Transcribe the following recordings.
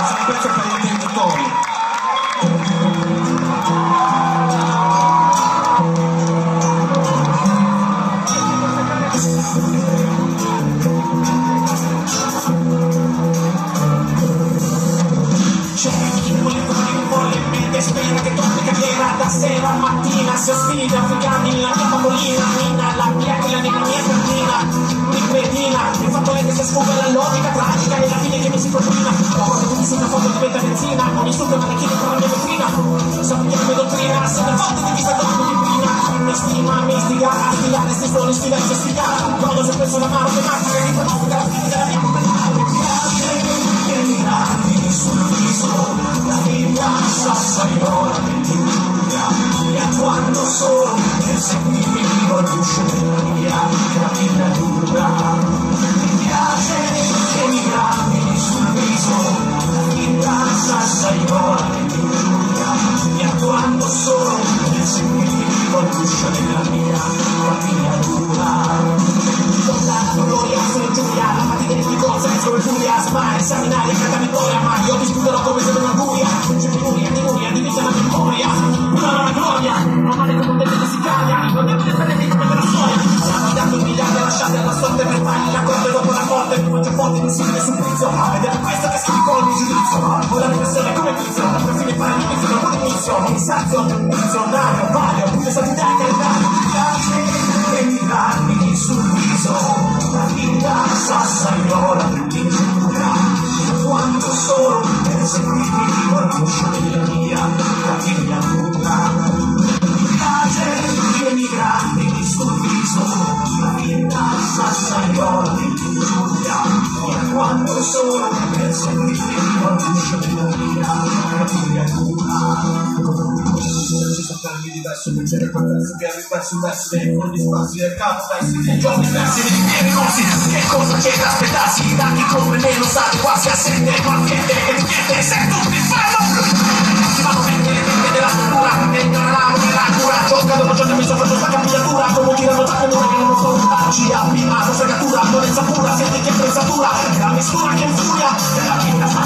Questo è un pezzo per gli intenditori. Spera che torni carriera da sera a mattina, si sfida africani, la mia bambolina, Nina, la mia che la mia perdina, ripedina, il fatto è che si scuola la logica tragica e la fine che mi si propina, quando tu mi su una foto diventa benzina, non mi studio manichini con la mia vetrina, sappi che la mia dottrina, se ne foto di vista dopo di prima, mi stima, mi stiga, a stilare, sti suoni, stilare, stigare, quando se penso la mano che manca, che riproduca la fine della mia mi piace che mi danni sul viso, la vita sassaiola dell'Umbria, e a quando solo per seguirmi vivo al guscio della mia capilla dura. Mi piace che mi grandi sul viso, la vita sassaiola dell'Umbria, e a quando solo per seguirmi vivo al guscio della mia capilla dura. Con la gloria sono Giulia, la fatica di cozza è come furia, smile, seminari, canta vittoria, ma io ti sputerò come se una furia, di vita la memoria, una gloria, ma male come un detto che si cambia, non devo difendere come della storia, hanno dato un miliardo e lasciate alla sorte per fargli la corte dopo la morte, mi faccio forte in un simile supplizio, ed è questo che si ricorda il giudizio, ho la repressione come tizio, per fine fare l'inizio, non buon inizio, un sazio, un dizionario, vario, pure santità e carità, mi piace che mi danni sul viso, la vita sassaiola dell'Umbria, quando solo per seguirmi vivo al guscio della mia capiglia dura. Mi piace che mi grandi sul viso, la vita sassaiola dell'Umbria, e quando solo per seguirmi vivo al guscio della mia capiglia dura. Ci sono cambi diversi, leggere quel verso che verso un verso dei fondi spazi del capo, versi dei giorni diversi, dei miei corsi, che cosa c'è da aspettarsi, da chi come me lo sa, quasi assente, qualche e niente, se tutti fanno, si vanno bene della struttura, e ignorano la cura, gioca dopo giorno mi sono fatto capigliatura, come girano da comune che non so, ci ha primato, fregatura, violenza pura, senti che pensatura, la mistura che infuria, e la vita fa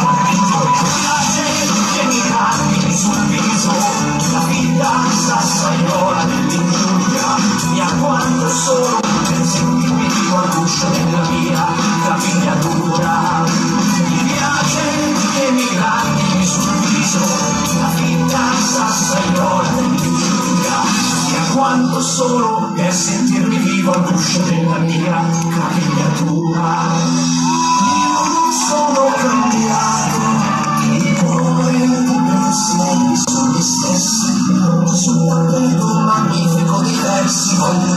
che mi grandi sul viso, la vita sassaiola dell'Umbria, e a quando solo per seguirmi vivo al guscio della mia capiglia dura. Mi piace che mi grandi sul viso, la vita sassaiola dell'Umbria, e a quando solo per sentirmi vivo al guscio della mia capiglia dura. Io non sono cambiato, il cuore pensieri su me stessi, sul tappeto magnifico di versi voglio